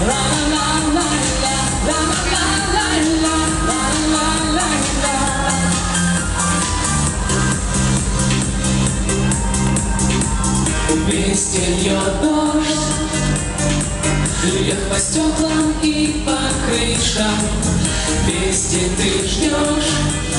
Вместе льет дождь, льет по стеклам и по крышам. Вместе ты ждешь,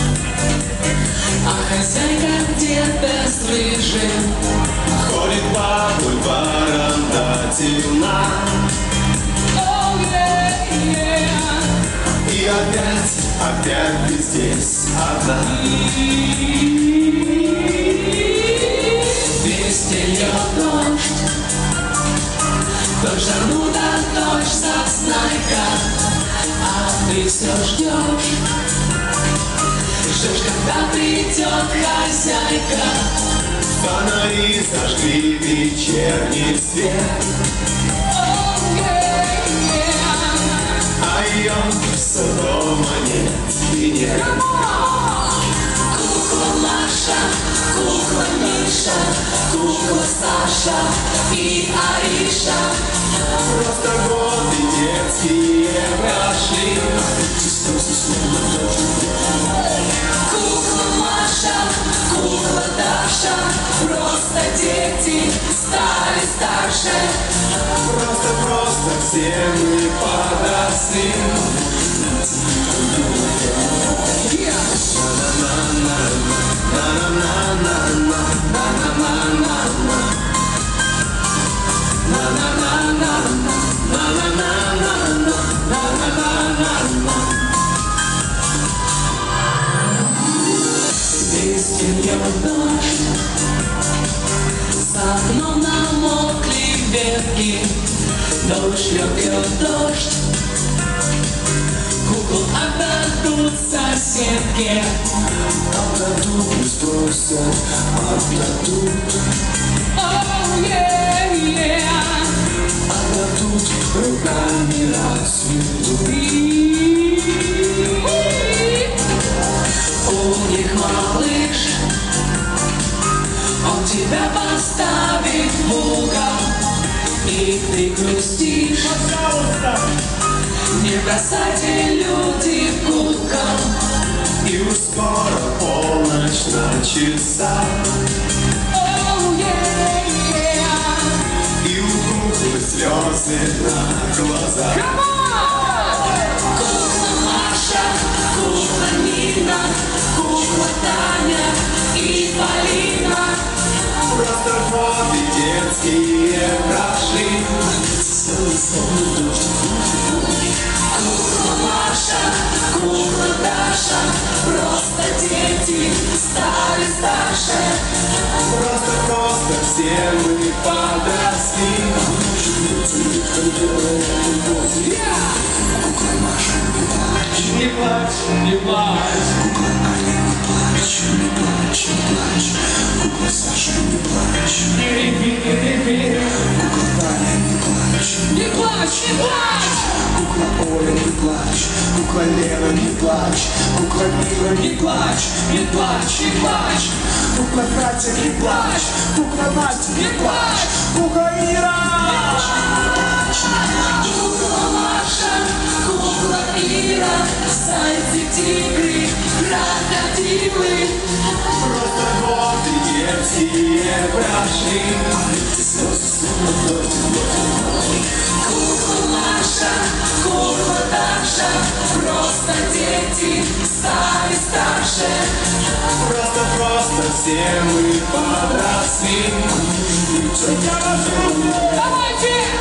а хозяйка где-то слышит. Ходит по бульварам до темна. Oh, yeah, yeah. И опять ты здесь одна. Вместе льет дождь, дождь зануда, дождь зазнайка, а ты все ждешь, ждешь, когда придет хозяйка. Фонари зажгли вечерний свет, Oh, yeah, yeah. а ее все дома нет и нет. Кукла Маша, кукла Миша, кукла Саша и Ариша. Просто годы детские прошли. Кукла Маша, кукла Даша, просто дети стали старше. Просто все мы подросли. Вместе льет дождь, за окном намокли ветки. Дождь льет дождь, кукол отдадут соседке. Отдадут, не спросят, отдадут. Oh, yeah, yeah. Отдадут, руками расцветут. У них малыш, он тебя поставит в угол, и ты грустишь. Пожалуйста! Не бросайте, люди, кукол. И уж скоро полночь на часах. Oh, yeah, yeah. И у куклы слезы на глазах. Come on! Кукла Маша, кукла Нина, кукла Таня и Полина. Просто годы детские прошли. Кукла Маша, кукла Даша, просто дети стали старше. Просто все мы подросли. Кукла Маша, не плачь, не плачь. Кукла Аня, не плачь, не плачь, не плачь. Кукла Саша, не плачь, не реви, не реви. Кукла Таня, не плачь, Не плачь, не плачь! кукла Оля, не плачь. Кукла Лена, не плачь. Кукла Мила, Не плачь, не плачь, не плачь! кукла Катя, не плачь. Кукла Настя, Не плачь! кукла Ира. Кукла Маша, кукла Ира, зайцы, тигры, крокодилы. Просто годы детские прошли. Кукла Маша, кукла Даша, просто дети стали старше. Просто все мы подросли. Давайте!